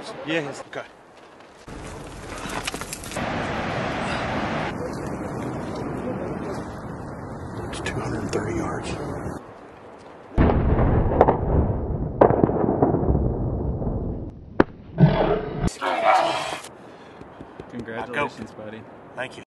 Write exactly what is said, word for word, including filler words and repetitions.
Yes. Yes. Okay. It's two hundred thirty yards. Congratulations, buddy. Thank you.